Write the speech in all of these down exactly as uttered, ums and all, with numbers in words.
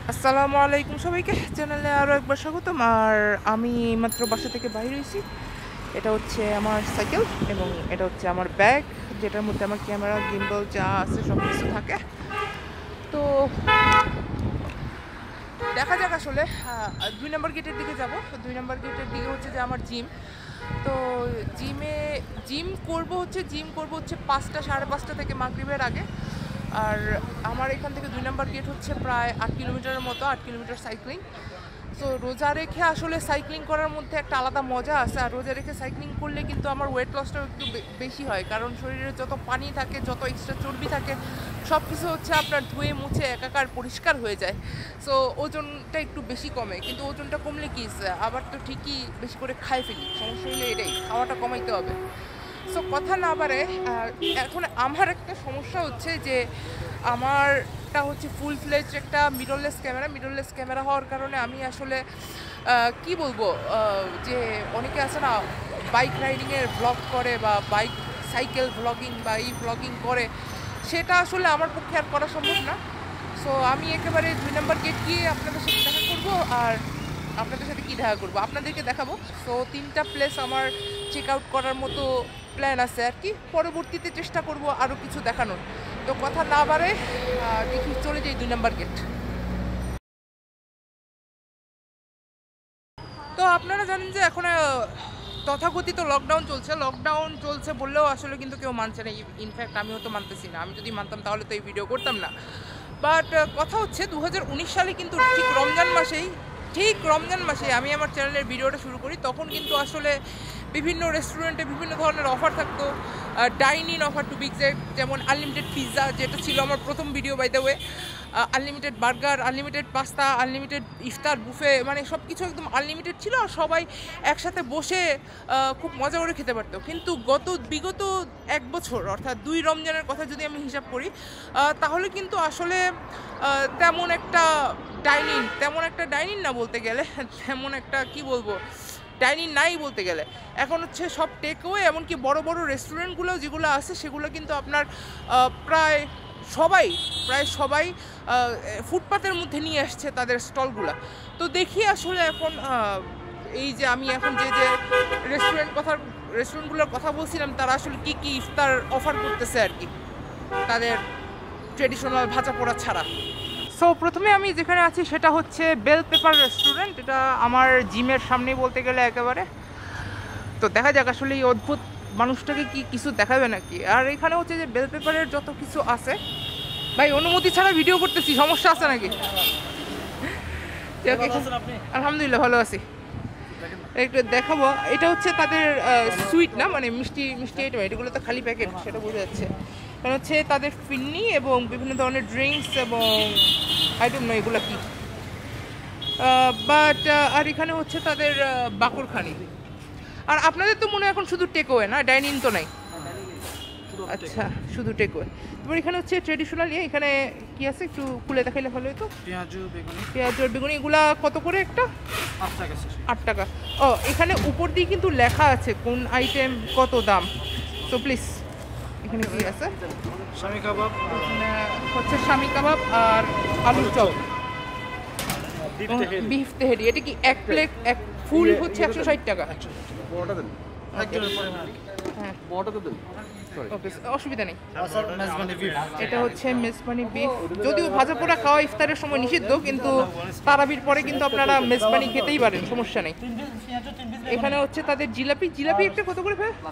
আসসালামু আলাইকুম সবাইকে, চ্যানেলে আরও একবার স্বাগতম। আর আমি মাত্র বাসা থেকে বাইরে হয়েছি। এটা হচ্ছে আমার সাইকেল এবং এটা হচ্ছে আমার ব্যাগ, যেটার মধ্যে আমার ক্যামেরা, গিম্বল যা আছে সব কিছু থাকে। তো দেখা যাক আসলে দুই নম্বর গেটের দিকে যাব। দুই নম্বর গেটের দিকে হচ্ছে যে আমার জিম। তো জিমে জিম করব হচ্ছে জিম করব হচ্ছে পাঁচটা সাড়ে পাঁচটা থেকে মাগরিবের আগে। আর আমার এখান থেকে দুই নম্বর গেট হচ্ছে প্রায় আট কিলোমিটারের মতো, আট কিলোমিটার সাইক্লিং। সো রোজা রেখে আসলে সাইক্লিং করার মধ্যে একটা আলাদা মজা আছে। আর রোজা রেখে সাইক্লিং করলে কিন্তু আমার ওয়েট লসটাও একটু বেশি হয়, কারণ শরীরে যত পানি থাকে, যত এক্সট্রা চর্বি থাকে, সব কিছু হচ্ছে আপনার ধুয়ে মুছে একাকার পরিষ্কার হয়ে যায়। সো ওজনটা একটু বেশি কমে, কিন্তু ওজনটা কমলে কি আবার তো ঠিকই বেশি করে খাই ফেলি। সমস্যা হলে এটাই, খাওয়াটা কমাইতে হবে। সো কথা না বাড়ে, এখন আমার একটা সমস্যা হচ্ছে যে আমারটা হচ্ছে ফুল ফ্লেজ একটা মিররলেস ক্যামেরা। মিররলেস ক্যামেরা হওয়ার কারণে আমি আসলে কি বলবো, যে অনেকে আছে না বাইক রাইডিংয়ের ব্লগ করে বা বাইক সাইকেল ব্লগিং বা এই ব্লগিং করে, সেটা আসলে আমার পক্ষে আর করা সম্ভব না। সো আমি একেবারে দুই নম্বর গেট গিয়ে আপনাদের সাথে দেখা করবো। আর আপনাদের সাথে কী দেখা করবো আপনাদেরকে দেখাবো। সো তিনটা প্লেস আমার চেক আউট করার মতো প্ল্যান আছে আর কি। পরবর্তীতে চেষ্টা করব আরও কিছু দেখানোর। তো কথা না বাড়ে দেখি চলে যাই দুই নম্বর গেট। তো আপনারা জানেন যে এখন তথাকথিত লকডাউন চলছে। লকডাউন চলছে বললেও আসলে কিন্তু কেউ মানছে না। ইনফ্যাক্ট আমিও তো মানতেছি না। আমি যদি মানতাম তাহলে তো এই ভিডিও করতাম না। বাট কথা হচ্ছে দু হাজার উনিশ সালে কিন্তু ঠিক রমজান মাসেই ঠিক রমজান মাসে আমি আমার চ্যানেলের ভিডিওটা শুরু করি। তখন কিন্তু আসলে বিভিন্ন রেস্টুরেন্টে বিভিন্ন ধরনের অফার থাকতো, dine in offer to be exact, যেমন আনলিমিটেড পিৎজা, যেটা ছিল আমার প্রথম video by the way, unlimited burger, unlimited pasta, unlimited ইফতার বুফে, মানে সব কিছু একদম আনলিমিটেড ছিল। আর সবাই একসাথে বসে খুব মজা করে খেতে পারতো। কিন্তু গত বিগত এক বছর অর্থাৎ দুই রমজানের কথা যদি আমি হিসাব করি, তাহলে কিন্তু আসলে তেমন একটা ডাইনিং তেমন একটা ডাইনিং না বলতে গেলে, তেমন একটা কি বলবো ডাইনিং নাই বলতে গেলে। এখন হচ্ছে সব টেক ওয়ে, এমনকি বড় বড় রেস্টুরেন্টগুলো যেগুলো আছে সেগুলো কিন্তু আপনার প্রায় সবাই প্রায় সবাই ফুটপাতের মধ্যে নিয়ে আসছে তাদের স্টলগুলো। তো দেখি আসলে এখন এই যে আমি এখন যে যে রেস্টুরেন্ট কথা রেস্টুরেন্টগুলোর কথা বলছিলাম, তারা আসলে কী কী ইফতার অফার করতেছে আর কি, তাদের ট্রেডিশনাল ভাজা পোড়া ছাড়া। সো প্রথমে আমি যেখানে আছি সেটা হচ্ছে বেল পেপার রেস্টুরেন্ট। এটা আমার জিমের সামনেই বলতে গেলে একেবারে। তো দেখা যাক আসলে এই অদ্ভুত মানুষটাকে কি কিছু দেখাবে নাকি। আর এখানে হচ্ছে যে বেল পেপারের যত কিছু আছে, ভাই অনুমতি ছাড়া ভিডিও করতেছি, সমস্যা আছে নাকি? আলহামদুলিল্লাহ ভালো আছি। একটু দেখাবো, এটা হচ্ছে তাদের সুইট না, মানে মিষ্টি মিষ্টি আইটেম। এটাগুলো তো খালি প্যাকেট, সেটা বোঝা যাচ্ছে। কারণ হচ্ছে তাদের ফিন্নি এবং বিভিন্ন ধরনের ড্রিঙ্কস এবং আইটেম নয় এগুলো কি। বাট আর এখানে হচ্ছে তাদের বাকরখানি। আর আপনাদের তো মনে হয় এখন শুধু টেকওয়ে না, ডাইনিং তো নাই? আচ্ছা, শুধু টেকওয়ে। তারপর এখানে হচ্ছে ট্রেডিশনাল ইয়ে। এখানে কি আছে একটু খুলে দেখাইলে ভালো হতো। পেঁয়াজ বেগুনি পেঁয়াজ বেগুনি এগুলা কত করে একটা? আট টাকা আট টাকা ও, এখানে উপর দিয়ে কিন্তু লেখা আছে কোন আইটেম কত দাম। তো প্লিজ, এখানে কি আছে? শামি কাবাব, হচ্ছে শামি কাবাব আর আলুর চপ, বিফ তেহেরি। এটা কি এক প্লেট এক ফুল হচ্ছে একশো ষাট টাকা? হ্যাঁ, অসুবিধা নেই। এটা হচ্ছে মেজবানি বিফ। যদিও ভাজা পোড়া খাওয়া ইফতারের সময় নিষিদ্ধ, কিন্তু তারাবির পরে কিন্তু আপনারা মেজবানি খেতেই পারেন, সমস্যা নেই। এখানে হচ্ছে তাদের জিলাপি। জিলাপি একটা কত করে ভাই?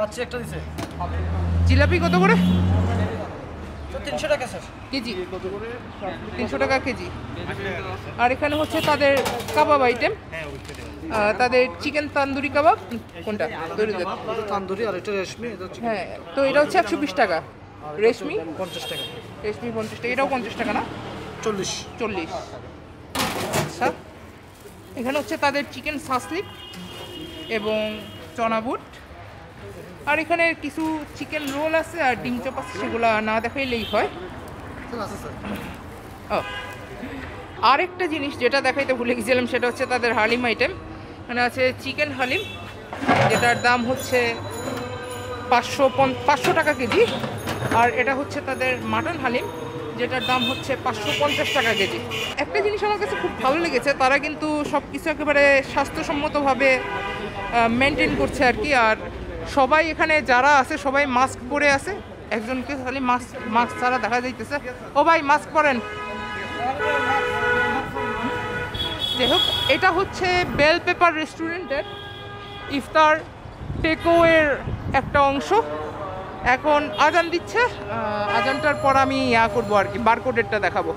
জিলাপি কত করে? তিনশো টাকা কেজি। তিনশো টাকা কেজি। আর এখানে হচ্ছে তাদের কাবাব আইটেম, তাদের চিকেন তান্দুরি কাবাব। কোনটা? তান্দুরি আর এটা রেশমি। হ্যাঁ, তো এটা হচ্ছে একশো বিশ টাকা। রেশমি পঞ্চাশ টাকা। রেশমি পঞ্চাশ টাকা। এটাও পঞ্চাশ টাকা না? চল্লিশ চল্লিশ আচ্ছা। এখানে হচ্ছে তাদের চিকেন সাসলিক এবং চনা বুট। আর এখানে কিছু চিকেন রোল আছে আর ডিম চপ আছে, সেগুলো না দেখাইলেই হয়। ও, আরেকটা জিনিস যেটা দেখাইতে ভুলে গেছিলাম, সেটা হচ্ছে তাদের হালিম আইটেম। এখানে আছে চিকেন হালিম, যেটার দাম হচ্ছে পাঁচশো পাঁচশো টাকা কেজি। আর এটা হচ্ছে তাদের মাটন হালিম, যেটার দাম হচ্ছে পাঁচশো পঞ্চাশ টাকা কেজি। একটা জিনিস আমার কাছে খুব ভালো লেগেছে, তারা কিন্তু সব কিছু একেবারে স্বাস্থ্যসম্মতভাবে মেনটেন করছে আর কি। আর সবাই এখানে যারা আছে সবাই মাস্ক পরে আছে, একজনকে খালি মাস্ক মাস্ক ছাড়া দেখা যাইতেছে। ও ভাই মাস্ক পরেন। যাই হোক, এটা হচ্ছে বেল পেপার রেস্টুরেন্টের ইফতার টেকওয়ের একটা অংশ। এখন আজান দিচ্ছে, আজানটার পর আমি ইয়া করবো আর কি, বারকোডেরটা দেখাবো।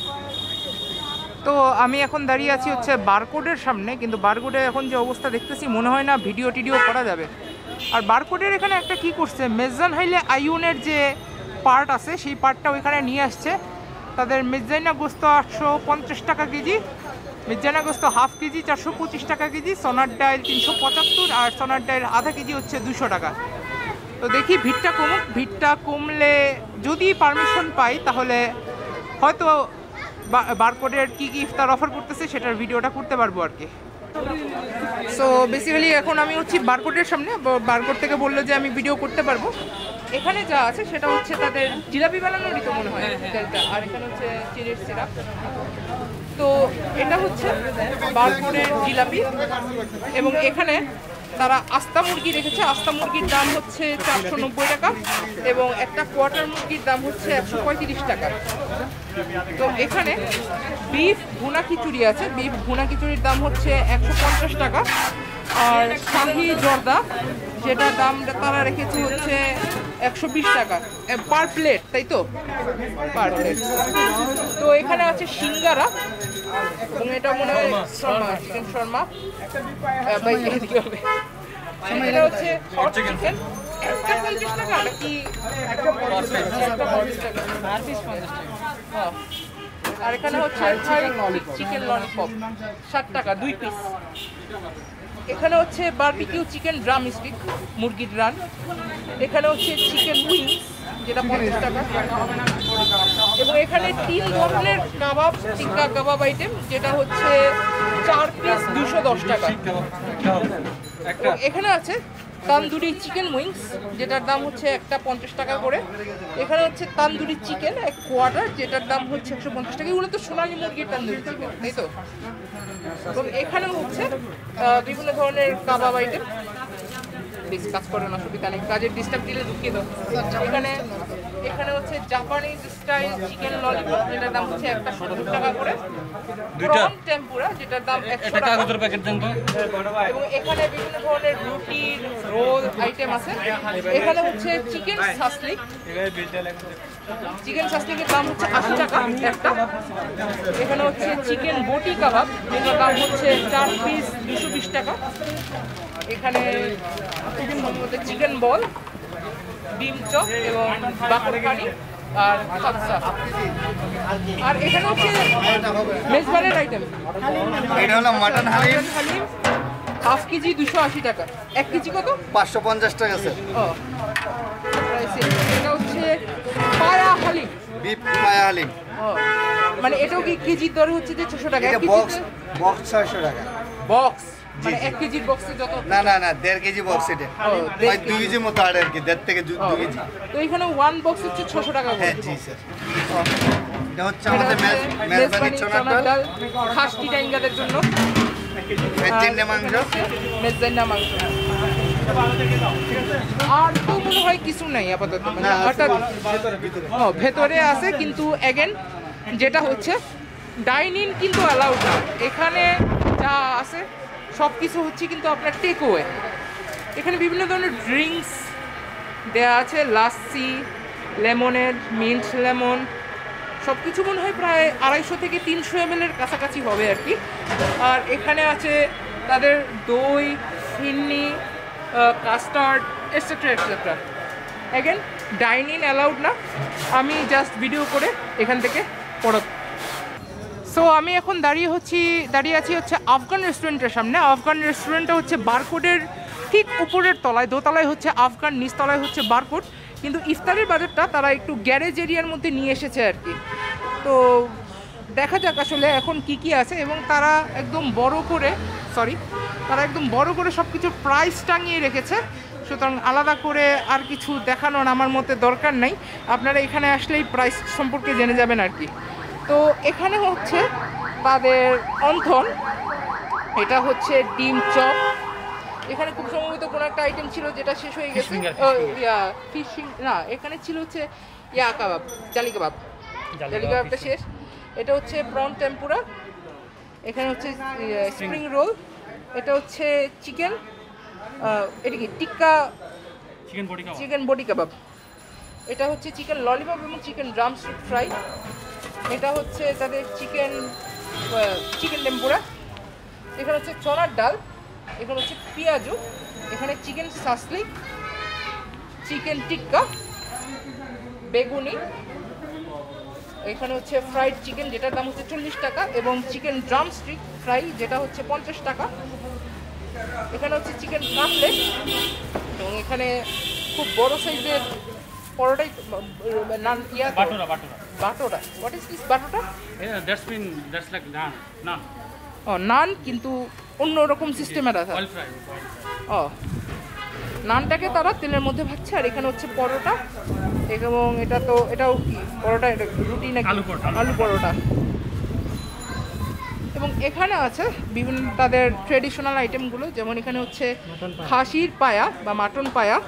তো আমি এখন দাঁড়িয়ে আছি হচ্ছে বারকোডের সামনে, কিন্তু বারকোডে এখন যে অবস্থা দেখতেছি মনে হয় না ভিডিও টিডিও করা যাবে। আর বারকোডের এখানে একটা কি করছে, মেজান হাইলে আইউনের যে পার্ট আছে সেই পার্টটা ওইখানে নিয়ে আসছে। তাদের মেজাইনা গোস্ত আটশো পঞ্চাশ টাকা কেজি, মেজাইনা গোস্ত হাফ কেজি চারশো পঁচিশ টাকা কেজি, সোনার ডাইল তিনশো পঁচাত্তর, আর সোনার ডাইল আধা কেজি হচ্ছে দুশো টাকা। তো দেখি ভিড়টা কমুক, ভিড়টা কমলে যদি পারমিশন পাই তাহলে হয়তো বারকোডের কী কী ইফতার অফার করতেছে সেটার ভিডিওটা করতে পারবো আর কি। সো বেসিক্যালি এখন আমি হচ্ছি বারকোডের সামনে, বারকোড থেকে বললো যে আমি ভিডিও করতে পারবো। এখানে যা আছে সেটা হচ্ছে তাদের জিলাপি বানানোরই তো মনে হয় তেলটা, আর এখানে হচ্ছে চিনির সিরাপ। তো এটা হচ্ছে বারকোডের জিলাপি, এবং এখানে তারা আস্তা মুরগি রেখেছে। আস্তা মুরগির দাম হচ্ছে চারশো নব্বই টাকা এবং একটা কোয়ার্টার মুরগির দাম হচ্ছে একশো পঁয়ত্রিশ টাকা। তো এখানে বিফ ভুনা খিচুড়ি আছে, বিফ ভুনা খিচুড়ির দাম হচ্ছে একশো পঞ্চাশ টাকা। আর শাহি জর্দা যেটার দাম তারা রেখেছে হচ্ছে একশো বিশ টাকা পার প্লেট, তাই তো পার প্লেট। তো এখানে আছে সিঙ্গারা, এবং এটা মনে হয় শর্মা, চিকেন শর্মা। এটা হচ্ছে হট চিকেন, একটা পঞ্চাশ টাকা নাকি একটা পঞ্চাশ টাকা, আর এখানে হচ্ছে চিকেন ললিপপ ষাট টাকা দুই পিস। এখানে হচ্ছে বারবিকিউ চিকেন ড্রাম স্টিক, মুরগির রান। এখানে হচ্ছে চিকেন উইংস যেটা পঞ্চাশ টাকা, এবং এখানে তিন ধরনের কাবাব, টিক্কা কাবাব আইটেম যেটা হচ্ছে চার পিস দুশো দশ টাকা। এখানে আছে তান্দুরি চিকেন উইংস যেটার দাম হচ্ছে একটা পঞ্চাশ টাকা করে। এখানে হচ্ছে তান্দুরি চিকেন এক কোয়ার্টার যেটার দাম হচ্ছে একশো পঞ্চাশ টাকা। এগুলো তো সোনালি মুরগির তান্দুরি চিকেন, তাই তো। এবং এখানেও হচ্ছে বিভিন্ন ধরনের কাবাব আইটেম। প্লিজ কাজ করেন, অসুবিধা নেই, কাজের ডিস্টার্ব দিলে ঢুকিয়ে দাও। এখানে এখানে হচ্ছে জাপানিজ স্টাইল চিকেন ললিপপ যেটার দাম হচ্ছে একটা সত্তর টাকা করে, প্রন টেম্পুরা যেটার দাম একশো টাকা। এবং এখানে বিভিন্ন ধরনের রুটি রোল আইটেম আছে। এখানে হচ্ছে চিকেন সাসলিক, চিকেন সাসলিকের দাম হচ্ছে আশি টাকা একটা। এখানে হচ্ছে চিকেন বটি কাবাব যেটার দাম হচ্ছে চার পিস দুশো বিশ টাকা। এখানে চিকেন বল, ডিম চপ এবং বাকরখানি আর কাপসা। আর এখানে হচ্ছে মেজবানের আইটেম, এটা হলো মাটন হালিম, হাফ কেজি দুশো আশি টাকা, এক কেজি কত পাঁচশো পঞ্চাশ টাকা স্যার। ও এটা হচ্ছে পায়া হালিম, বিফ পায়া হালিম। ও মানে এটাও কি কেজির দরে হচ্ছে যে ছশো টাকা? এটা বক্স বক্স ছয়শো টাকা বক্স, মানে এক কেজির বক্সে যত? না না না দেড় কেজি বক্স এটা, ওই দুই কেজি মতো আর কি, দেড় থেকে দুই কেজি। তো এখানে ওয়ান বক্স হচ্ছে ছশো টাকা। হ্যাঁ জি স্যার। এটা হচ্ছে আমাদের মেজবানি চনার ডাল, খাসটি টাইঙ্গাদের জন্য মেজবানি মাংস, মেজবানি মাংস। আর তো মনে হয় কিছু নাই আপাতত, মানে অর্থাৎ ভেতরে আছে, কিন্তু এগেন যেটা হচ্ছে ডাইন ইন কিন্তু অ্যালাউড না। এখানে যা আছে সব কিছু হচ্ছে কিন্তু আপনার টেক ওয়ে। এখানে বিভিন্ন ধরনের ড্রিঙ্কস দেওয়া আছে, লাসি, লেমনের, মিন্ট লেমন, সব কিছু মনে হয় প্রায় আড়াইশো থেকে তিনশো এম এল এর কাছাকাছি হবে আর কি। আর এখানে আছে তাদের দই, ফিন্নি, custard etcetera etcetera. Again dine in allowed না, আমি জাস্ট ভিডিও করে এখান থেকে পড়া। সো আমি এখন দাঁড়িয়ে হচ্ছি দাঁড়িয়ে আছি হচ্ছে আফগান রেস্টুরেন্টের সামনে। আফগান রেস্টুরেন্টটা হচ্ছে বারকোডের ঠিক উপরের তলায়, দোতলায় হচ্ছে আফগান, নিচতলায় হচ্ছে বারকোড। কিন্তু ইফতারের বাজারটা তারা একটু গ্যারেজ এরিয়ার মধ্যে নিয়ে এসেছে আর কি। তো দেখা যাক আসলে এখন কি কি আছে। এবং তারা একদম বড় করে সরি তারা একদম বড় করে সব কিছু প্রাইস টাঙিয়ে রেখেছে। সুতরাং আলাদা করে আর কিছু দেখানোর আমার মতে দরকার নাই, আপনারা এখানে আসলেই প্রাইস সম্পর্কে জেনে যাবেন আর কি। তো এখানে হচ্ছে তাদের অন্থন, এটা হচ্ছে ডিম চপ, এখানে খুব সম্ভবত কোনো একটা আইটেম ছিল যেটা শেষ হয়ে গেছে, ইয়া ফিশিং না, এখানে ছিল হচ্ছে ইয়া কাবাব, জালি কাবাব, জালি কাবাবটা শেষ। এটা হচ্ছে প্রন টেম্পুরা, এখানে হচ্ছে স্প্রিং রোল, এটা হচ্ছে চিকেন, এটা কি টিক্কা চিকেন বডি কাবাব, এটা হচ্ছে চিকেন ললিপপ এবং চিকেন ড্রাম স্টিক ফ্রাই, এটা হচ্ছে তাদের চিকেন চিকেন টেম্পুরা, এখানে হচ্ছে চনার ডাল, এখানে হচ্ছে পেঁয়াজু, এখানে চিকেন সাসলিক, চিকেন টিক্কা, বেগুনি, এখানে হচ্ছে ফ্রাইড চিকেন যেটার দাম হচ্ছে চল্লিশ টাকা এবং চিকেন ড্রাম স্টিক ফ্রাই যেটা হচ্ছে পঞ্চাশ টাকা, এখানে হচ্ছে চিকেন কাটলেট এবং এখানে খুব বড় সাইজের পরোটাই নান ইয়া bhatura bhatura bhatura what is this bhatura? Yeah, that's mean that's like naan. Naan. ও নান কিন্তু অন্যরকম সিস্টেমের আছে। Oil fry. Oil fry. ও নানটাকে তারা তেলের মধ্যে ভাজছে আর এখানে হচ্ছে পরোটা এবং এটা তো এটাও কি পরোটা, এটা রুটি নাকি আলু পরোটা। আলু পরোটা। এবং এখানে আছে বিভিন্ন তাদের ট্রেডিশনাল আইটেমগুলো, যেমন এখানে হচ্ছে খাসির পায়া বা মাটন পায়া,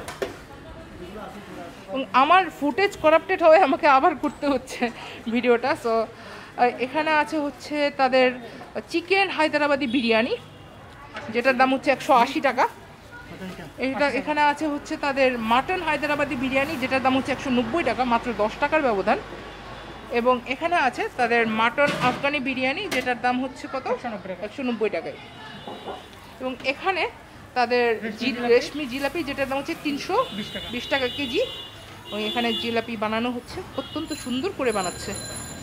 এবং আমার ফুটেজ করাপ্টেড হয়ে আমাকে আবার করতে হচ্ছে ভিডিওটা। সো এখানে আছে হচ্ছে তাদের চিকেন হায়দ্রাবাদি বিরিয়ানি যেটার দাম হচ্ছে একশো আশি টাকা, এটা এখানে আছে হচ্ছে তাদের মাটন হায়দ্রাবাদি বিরিয়ানি যেটার দাম হচ্ছে একশো নব্বই টাকা, মাত্র দশ টাকার ব্যবধান, এবং এখানে আছে তাদের মাটন আফগানি বিরিয়ানি যেটার দাম হচ্ছে কত একশো নব্বই টাকায়, এবং এখানে তাদের রেশমি জিলাপি যেটার দাম হচ্ছে তিনশো বিশ টাকা কেজি, এবং এখানে জিলাপি বানানো হচ্ছে, অত্যন্ত সুন্দর করে বানাচ্ছে।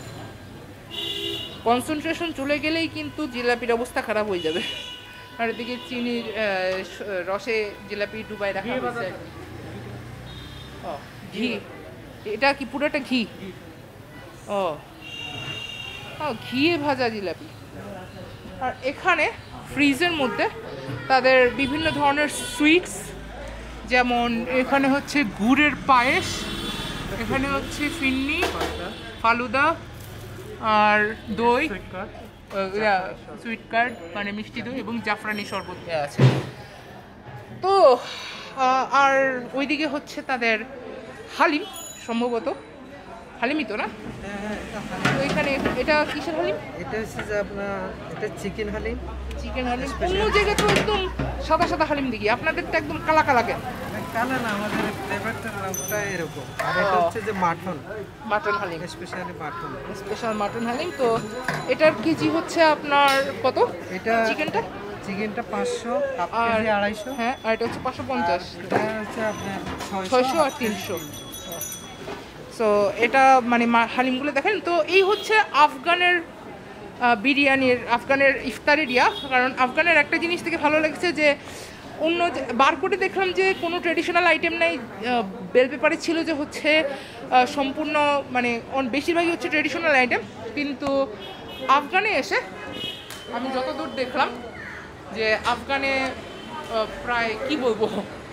কনসেন্ট্রেশন চলে গেলেই কিন্তু জিলাপির অবস্থা খারাপ হয়ে যাবে। আর এদিকে চিনির রসে জিলাপি ডুবাই রাখা হয়েছে। ও ঘি, এটা কি পুরোটা ঘি? ও ঘিয়ে ভাজা জিলাপি। আর এখানে ফ্রিজের মধ্যে তাদের বিভিন্ন ধরনের সুইটস, যেমন এখানে হচ্ছে গুড়ের পায়েস, এখানে হচ্ছে ফিন্নি, ফালুদা আর দই, সুইট কার্ড মানে মিষ্টি দই এবং জাফরানি শরবত দেওয়া আছে। তো আর ওইদিকে হচ্ছে তাদের হালিম, সম্ভবত হালিমই তো না? তো এখানে এটা কিসের হালিম? এটা হচ্ছে যে আপনার এটা চিকেন হালিম। চিকেন হালিম অন্য জায়গায় তো একদম সাদা সাদা হালিম দেখি, আপনাদেরটা একদম কালা কালা কেন? কালা না, আমাদের ফ্লেভারটা নামটা এরকম। আর এটা হচ্ছে যে মাটন মাটন হালিম, স্পেশালি মাটন স্পেশাল মাটন হালিম। তো এটার কেজি হচ্ছে আপনার কত? এটা চিকেনটা চিকেনটা পাঁচশো, হাফ আর কেজি আড়াইশো। হ্যাঁ, আর এটা হচ্ছে পাঁচশো পঞ্চাশ, এটা হচ্ছে আপনার ছয়শো আর তিনশো। সো এটা মানে হালিমগুলো দেখেন। তো এই হচ্ছে আফগানের বিরিয়ানির, আফগানের ইফতারের ইয়া। কারণ আফগানের একটা জিনিস থেকে ভালো লাগছে যে অন্য বারকোডে দেখলাম যে কোনো ট্রেডিশনাল আইটেম নাই, বেল পেপারে ছিল যে হচ্ছে সম্পূর্ণ মানে বেশিরভাগই হচ্ছে ট্রেডিশনাল আইটেম, কিন্তু আফগানে এসে আমি যতদূর দেখলাম যে আফগানে প্রায় কি বলবো,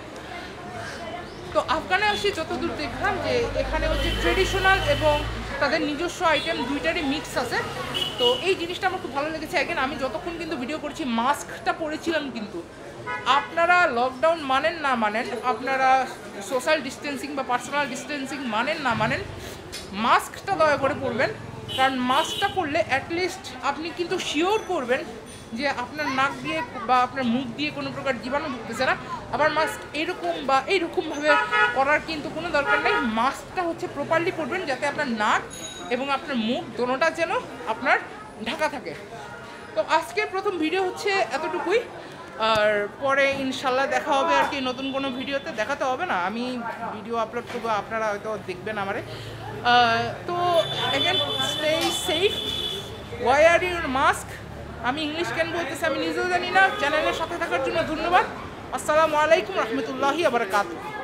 তো আফগানে আসি যতদূর দেখলাম যে এখানে হচ্ছে ট্রেডিশনাল এবং তাদের নিজস্ব আইটেম দুইটারই মিক্স আছে। তো এই জিনিসটা আমার খুব ভালো লেগেছে। এখন আমি যতক্ষণ কিন্তু ভিডিও করছি মাস্কটা পরেছিলাম, কিন্তু আপনারা লকডাউন মানেন না মানেন, আপনারা সোশ্যাল ডিস্টেন্সিং বা পার্সোনাল ডিস্টেন্সিং মানেন না মানেন, মাস্কটা দয়া করে পরবেন। কারণ মাস্কটা পরলে অ্যাটলিস্ট আপনি কিন্তু শিওর করবেন যে আপনার নাক দিয়ে বা আপনার মুখ দিয়ে কোনো প্রকার জীবাণু ঢুকতেছে না। আবার মাস্ক এইরকম বা এইরকমভাবে করার কিন্তু কোনো দরকার নেই, মাস্কটা হচ্ছে প্রপারলি পরবেন যাতে আপনার নাক এবং আপনার মুখ দোনোটা যেন আপনার ঢাকা থাকে। তো আজকের প্রথম ভিডিও হচ্ছে এতটুকুই, আর পরে ইনশাল্লাহ দেখা হবে আর কি নতুন কোনো ভিডিওতে। দেখাতে হবে না, আমি ভিডিও আপলোড করবো, আপনারা হয়তো দেখবেন আমারে। তো again stay safe, wear your mask. আমি ইংলিশ কেন বলতেছি আমি নিজেও জানি না। চ্যানেলের সাথে থাকার জন্য ধন্যবাদ। আসসালামু আলাইকুম রহমতুল্লাহি ওয়া বারাকাতুহু।